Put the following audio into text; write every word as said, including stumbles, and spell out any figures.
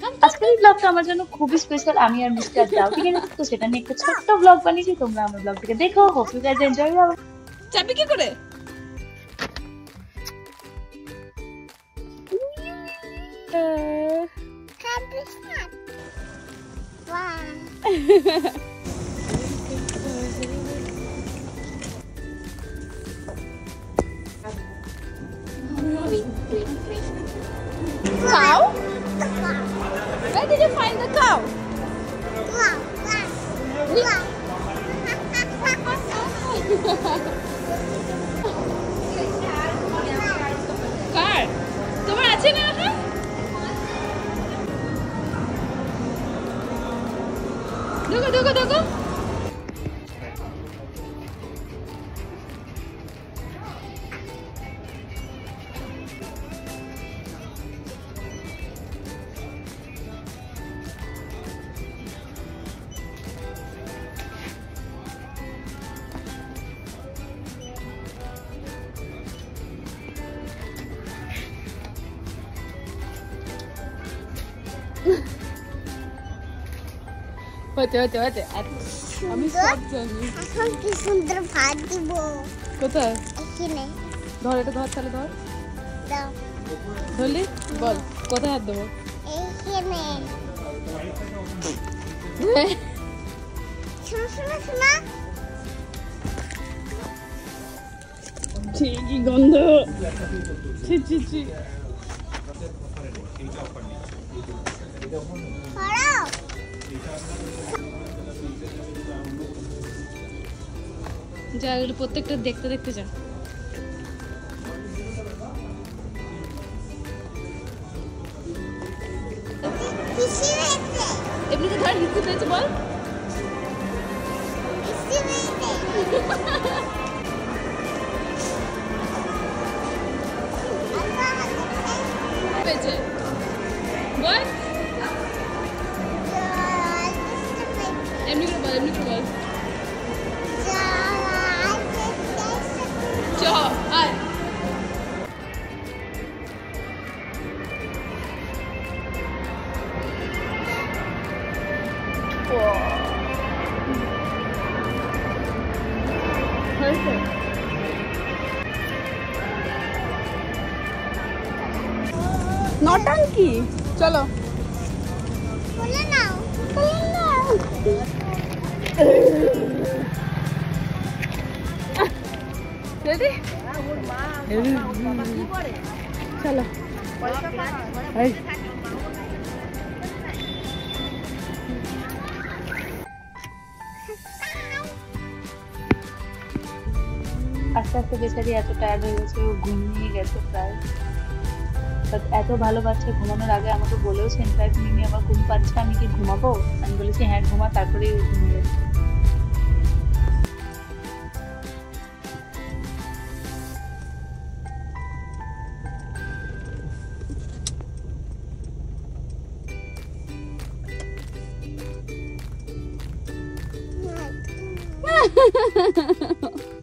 আজকের এই ব্লগটা আমার জন্য খুবই স্পেশাল। আমি আর মিস্টার ডাউটিং এর তো সেটা নিয়ে একটা ছোট্ট ব্লগ বানিয়েছি। তোমরা আমার ব্লগটাকে দেখো। Hope you guys enjoy. চাবি কি করে? Cow? Where did you find the cow? Wow, wow, wow. Car? তোমার আছে না ওটা? দেখো দেখো দেখো। হতে হতে হতে আমি সব জানি। এখন কি সুন্দর ভাত দিব। কোথায়? এখানে। ধর এটা ধর, তাহলে ধর। দাও। ধরলি? বল কোথায় হাত দেবো? এখানে। শোনো শোনো শোনো। ছি কি গন্ধ। ছি ছি ছি। সরাও। যা এগুলো প্রত্যেকটা দেখতে দেখতে যা। কিসি হয়েছে? এমনি তো ধর হিসু পেয়েছে বল। কিসি হয়েছে? পেয়েছে বল। এমনি করে বল, এমনি করে বল। চ আয়। নটাঙ্কি। চলো বলে নাও। রেডি? চলো। আস্তে আস্তে বেচারি এত টায়ার্ড হয়ে গেছে, ও ঘুমিয়ে গেছে প্রায়। বাট এত ভালো বাচ্চা ঘুমানোর আগে আমাকে বলেওছে ইনফ্যাক্ট মিমি আমার ঘুম পাচ্ছে, আমি কি ঘুমাবো? আমি বলেছি হ্যাঁ ঘুমা, তারপরেই ও ঘুমিয়ে গেছে। Ha ha ha ha.